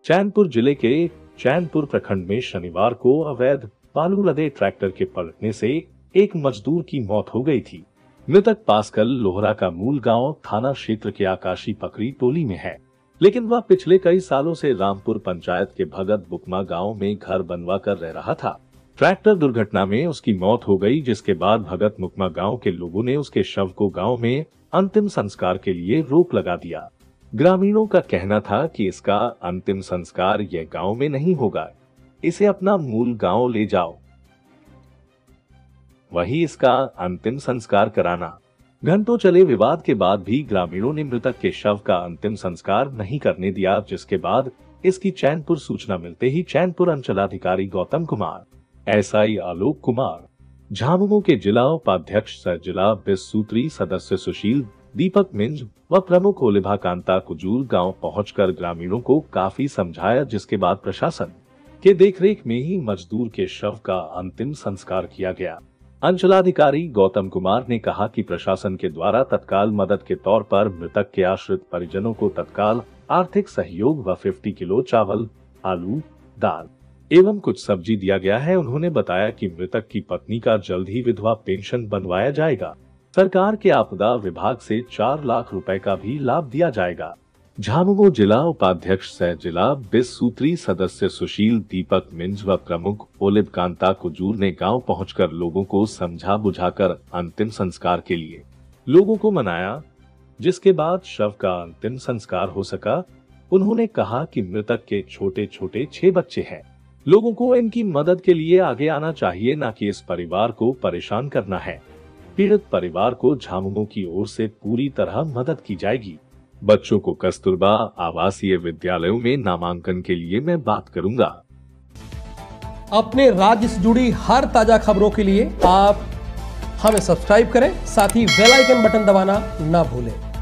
चैनपुर जिले के चैनपुर प्रखंड में शनिवार को अवैध बालू लदे ट्रैक्टर के पलटने से एक मजदूर की मौत हो गई थी। मृतक पासकल लोहरा का मूल गांव थाना क्षेत्र के आकाशी पकड़ी टोली में है, लेकिन वह पिछले कई सालों से रामपुर पंचायत के भगत बुकमा गांव में घर बनवा कर रह रहा था। ट्रैक्टर दुर्घटना में उसकी मौत हो गई, जिसके बाद भगत मुकमा गांव के लोगों ने उसके शव को गांव में अंतिम संस्कार के लिए रोक लगा दिया। ग्रामीणों का कहना था कि इसका अंतिम संस्कार यह गांव में नहीं होगा, इसे अपना मूल गांव ले जाओ, वही इसका अंतिम संस्कार कराना। घंटों चले विवाद के बाद भी ग्रामीणों ने मृतक के शव का अंतिम संस्कार नहीं करने दिया, जिसके बाद इसकी चैनपुर सूचना मिलते ही चैनपुर अंचलाधिकारी गौतम कुमार, एसआई आलोक कुमार, झामुमो के जिला उपाध्यक्ष सह जिला 20 सूत्री सदस्य सुशील दीपक मिंज व प्रमुख ओलिभा कांता कुजूर गांव पहुंचकर ग्रामीणों को काफी समझाया, जिसके बाद प्रशासन के देखरेख में ही मजदूर के शव का अंतिम संस्कार किया गया। अंचलाधिकारी गौतम कुमार ने कहा कि प्रशासन के द्वारा तत्काल मदद के तौर पर मृतक के आश्रित परिजनों को तत्काल आर्थिक सहयोग व 50 किलो चावल, आलू, दाल एवं कुछ सब्जी दिया गया है। उन्होंने बताया कि मृतक की पत्नी का जल्द ही विधवा पेंशन बनवाया जाएगा। सरकार के आपदा विभाग से 4 लाख रुपए का भी लाभ दिया जाएगा। झामुमो जिला उपाध्यक्ष सह जिला 20 सूत्री सदस्य सुशील दीपक मिंज व प्रमुख ओलिभ कांता कुजूर ने गांव पहुंचकर लोगों को समझा बुझाकर अंतिम संस्कार के लिए लोगों को मनाया, जिसके बाद शव का अंतिम संस्कार हो सका। उन्होंने कहा कि मृतक के छोटे छोटे 6 बच्चे हैं, लोगों को इनकी मदद के लिए आगे आना चाहिए, न कि इस परिवार को परेशान करना है। पीड़ित परिवार को झामुमो की ओर से पूरी तरह मदद की जाएगी। बच्चों को कस्तूरबा आवासीय विद्यालयों में नामांकन के लिए मैं बात करूंगा। अपने राज्य से जुड़ी हर ताजा खबरों के लिए आप हमें सब्सक्राइब करें, साथ ही बेल आइकन बटन दबाना ना भूलें।